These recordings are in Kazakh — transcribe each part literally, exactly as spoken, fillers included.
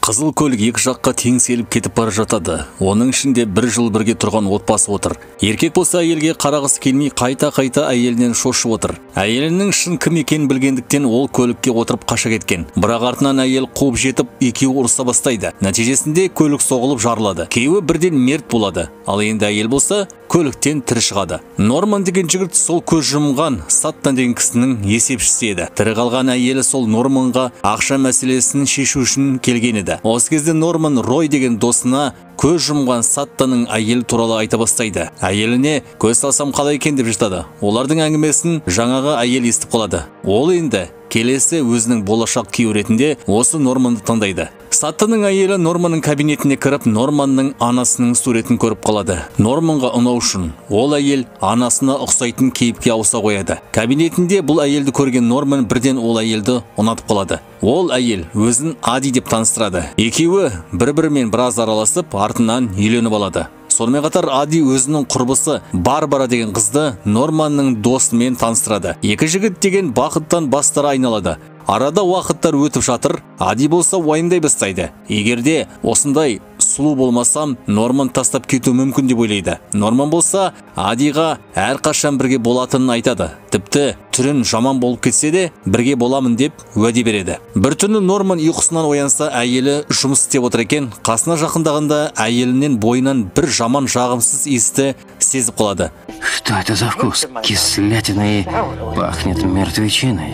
Қызыл көлік екі жаққа теңселіп кетіп бара жатады. Оның ішінде бір жыл бірге тұрған отбасы отыр. Еркек болса әйелге қарағысы келмей қайта-қайта әйелінен шошып отыр. Әйелінің шын кім екенін білгендіктен ол көлікке отырып қаша кеткен. Бірақ артынан әйел қуып жетіп, екеуі ұрыса бастайды. Нәтижесінде көлік соғылып жарылады. Күйеуі бірден мерт болады. Ал енді әйел болса көліктен тірі шығады. Норман деген жігіт сол көз жұмған Саттан деген кісінің есепшісі еді. Тірі қалған әйелі сол Норманға ақша мәселесін шешу үшін келген еді. Осы кезде Норман Рой деген досына көз жұмған Саттанның әйелі туралы айта бастайды. Әйеліне көз салсам қалай екен деп жатады. Олардың әңгімесін жаңағы әйел естіп қалады. Ол енді келесі өзінің болашақ күйеуі ретінде осы Норманды таңдайды. Саттанның әйелі Норманның кабинетіне кіріп, Норманның анасының суретін көріп қалады. Норманға ұнау үшін ол әйел анасына ұқсайтын кейіпке ауыса қояды. Кабинетінде бұл әйелді көрген Норман бірден ол әйелді ұнатып қалады. Ол әйел өзін Ади деп таныстырады. Екеуі бір-бірімен біраз араласып, артынан үйленіп алады. Сонымен қатар Ади өзінің құрбысы Барбара деген қызды Норманның досымен таныстырады. Екі жігіт деген бақыттан бастары айналады. Арада уақыттар өтіп жатыр, Ади болса уайымдай бастайды. Егерде осындай сұлу болмасам, Норман тастап кету мүмкін деп ойлайды. Норман болса Адиға әрқашан бірге болатынын айтады. Тіпті түрін жаман болып кетсе де бірге боламын деп уәде береді. Бір түні Норман ұйқысынан оянса, әйелі жұмыс істеп отыр екен. Қасына жақындағанда әйелінен бойынан бір жаман жағымсыз иісті сезіп қалады. Что это за вкус? Кислятина и пахнет мертвечиной.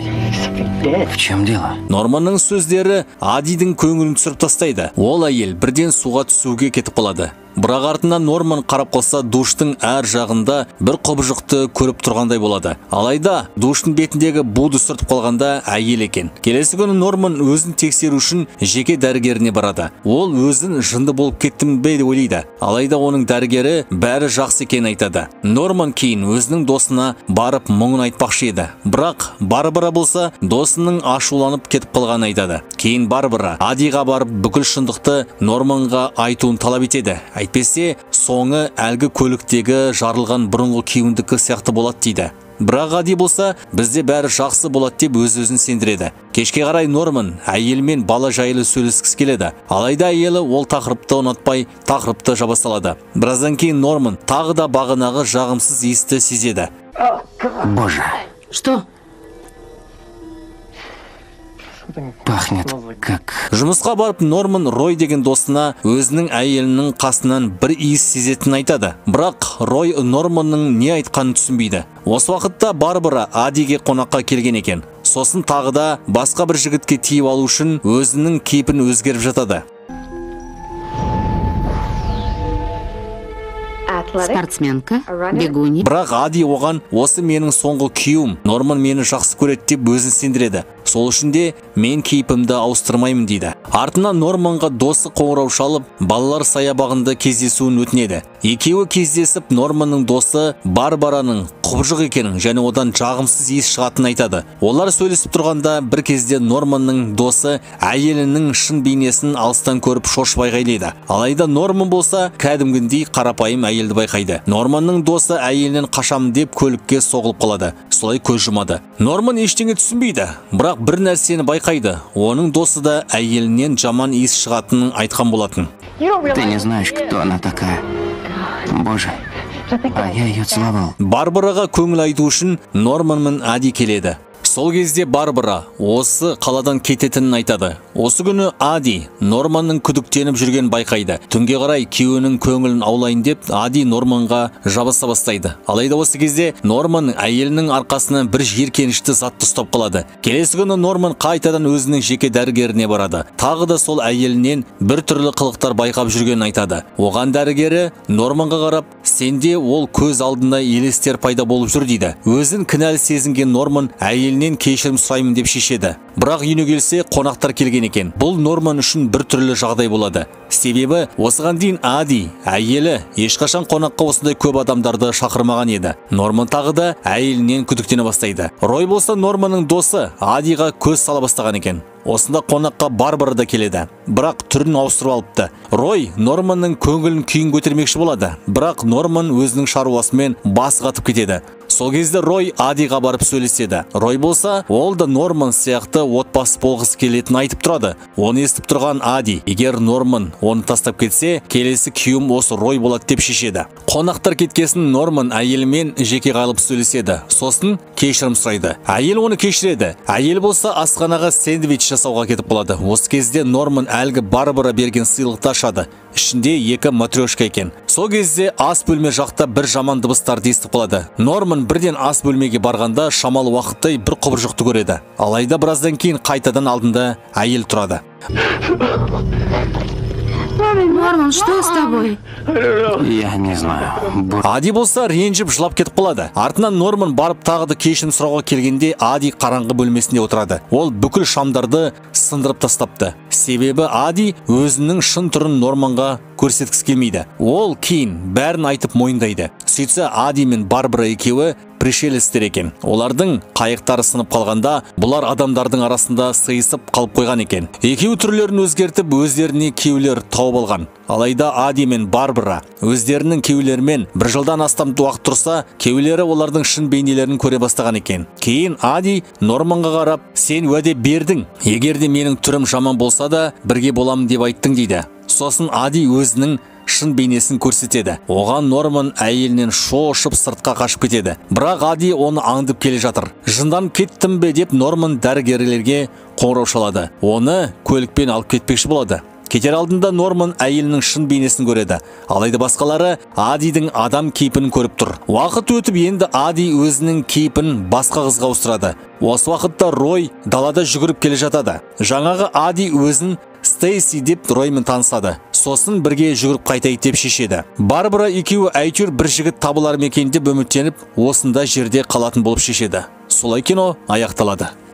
В чем дело? Норманның сөздері Адидің көңілін түсіріп тастайды. Ол әйел бірден суға түсуге кетіп қалады. Бірақ артынан Норман қарап қалса, душтың әр жағында бір құбыжықты көріп тұрғандай болады. Алайда душтың бетіндегі буды сүртіп қалғанда әйел екен. Келесі күні Норман өзін тексеру үшін жеке дәрігеріне барады. Ол өзін жынды болып кеттім бе деп ойлайды. Алайда оның дәрігері бәрі жақсы екенін айтады. Норман кейін өзінің досына барып мұңын айтпақшы еді. Бірақ Барбара болса досының ашуланып кетіп қалғанын айтады. Кейін Барбара Адиға барып бүкіл шындықты Норманға айтуын талап етеді. Әйтпесе, соңы әлгі көліктегі жарылған бұрынғы күйеуіндікі сияқты болады дейді. Бірақ Ади болса, бізде бәрі жақсы болады деп өз-өзін сендіреді. Кешке қарай Норман әйелмен бала жайлы сөйлескісі келеді. Алайда әйелі ол тақырыпты ұнатпай, тақырыпты жаба салады. Біраздан кейін Норман тағы да бағынағы жағымсыз иісті сезеді. Боже. Что? Пахнет как... Жұмысқа барып Норман Рой деген досына өзінің әйелінің қасынан бір иіс сезетінін айтады. Бірақ Рой Норманның не айтқанын түсінбейді. Осы уақытта Барбара Адиге қонаққа келген екен. Сосын тағы да басқа бір жігітке тиіп алу үшін өзінің кейпін өзгеріп жатады. Спортсменка, бегунья. Бірақ Ади оған осы менің соңғы күйеуім, Норман мені жақсы көреді деп өзін сендіреді. Сол үшін де мен кейпімді ауыстырмаймын дейді. Артынан Норманға досы қоңырау шалып, балалар саябағында кездесуін өтінеді. Екеуі кездесіп, Норманның досы Барбараның құбыжық екенін және одан жағымсыз иіс шығатынын айтады. Олар сөйлесіп тұрғанда бір кезде Норманның досы әйелінің шын бейнесін алыстан көріп шошып айғайлайды. Алайда Норман болса кәдімгідей қарапайым әйелді байқайды. Норманның досы әйелінен қашамын деп көлікке соғылып қалады. Солай көз жұмады. Норман ештеңе түсінбейді, бірақ бір нәрсені байқайды. Оның досы да әйелінен жаман иіс шығатынын айтқан болатын. Ты не знаешь, кто она такая. Боже, а я ее целовал. Барбараға көңіл айту үшін Норман мен Ади келеді. Сол кезде Барбара осы қаладан кететінін айтады. Осы күні Ади Норманның күдіктеніп жүрген байқайды. Түнге қарай күйеуінің көңілін аулайын деп Ади Норманға жабыса бастайды. Алайда осы кезде Норман әйелінің арқасынан бір жиіркенішті затты ұстап қалады. Келесі күні Норман қайтадан өзінің жеке дәрігеріне барады. Тағы да сол әйелінен бір түрлі қылықтар байқап жүргенін айтады. Оған дәрігері Норманға қарап, сенде ол көз алдында елестер пайда болып жүр дейді. Өзін кінәлі сезінген Норман әйелінен кешірім сұраймын деп шешеді. Бірақ үйіне келсе қонақтар келген екен. Бұл Норман үшін бір түрлі жағдай болады. Себебі осыған дейін Ади әйелі ешқашан қонаққа осындай көп адамдарды шақырмаған еді. Норман тағы да әйелінен күдіктене бастайды. Рой болса Норманның досы Адиға көз сала бастаған екен. Осында қонаққа Барбара да келеді. Бірақ түрін ауыстырып алыпты. Рой Норманның көңілін күйін көтермекші болады. Бірақ Норман өзінің шаруасымен бас қатып кетеді. Сол кезде Рой Адиға барып сөйлеседі. Рой болса, ол да Норман сияқты отбасы болғысы келетінін айтып тұрады. Оны естіп тұрған Ади, егер Норман оны тастап кетсе, келесі күйеуім осы Рой болады деп шешеді. Қонақтар кеткесін Норман әйелімен жеке қалып сөйлеседі. Сосын кешірім сұрайды. Әйел оны кешіреді. Әйел болса асханаға сэндвич жасауға кетіп қалады. Осы кезде Норман әлгі Барбара берген сыйлықты ашады. Ішінде екі матрешка екен. Сол кезде ас бөлме жақта бір жаман дыбыстарды естіп қалады. Норман бірден ас бөлмеге барғанда шамалы уақыттай бір құбыржықты көреді. Алайда біраздан кейін қайтадан алдында әйел тұрады. Норман, что с тобой? Я не знаю. Ади болса ренжіп жылап кетіп қалады. Артынан Норман барып тағы да кешірім сұрауға келгенде Ади қараңғы бөлмесінде отырады. Ол бүкіл шамдарды сындырып тастапты. Себебі Ади өзінің шын түрін Норманға көрсеткісі келмейді. Ол кейін бәрін айтып мойындайды. Сөйтсе Ади мен Барбара екеуі пришелестер екен. Олардың қайықтары сынып қалғанда, бұлар адамдардың арасында сыйысып қалып қойған екен. Екеуі түрлерін өзгертіп, өздеріне күйеулер тауып алған. Алайда Ади мен Барбара өздерінің күйеулерімен бір жылдан астам уақыт тұрса, күйеулері олардың шын бейнелерін көре бастаған екен. Кейін Ади Норманға қарап, сен уәде бердің. Егер де менің түрім жаман болса да, бірге боламын деп айттың дейді. Сосын Ади өзінің шын бейнесін көрсетеді. Оған Норман әйелінен шошып сыртқа қашып кетеді. Бірақ Ади оны аңдып келе жатыр. Жынданып кеттім бе деп Норман дәрігерлерге қоңырау шалады. Оны көлікпен алып кетпекші болады. Кетер алдында Норман әйелінің шын бейнесін көреді. Алайда басқалары Адидің адам кейпін көріп тұр. Уақыт өтіп енді Ади өзінің кейпін басқа қызға ауыстырады. Осы уақытта Рой далада жүгіріп келе жатады. Жаңағы Ади өзін Стейси деп Роймен танысады. Сосын бірге жүгіріп қайтайық деп шешеді. Барбара екеуі әйтеуір бір жігіт табылар ма екен деп үміттеніп, осында жерде қалатын болып шешеді. Солай кино аяқталады.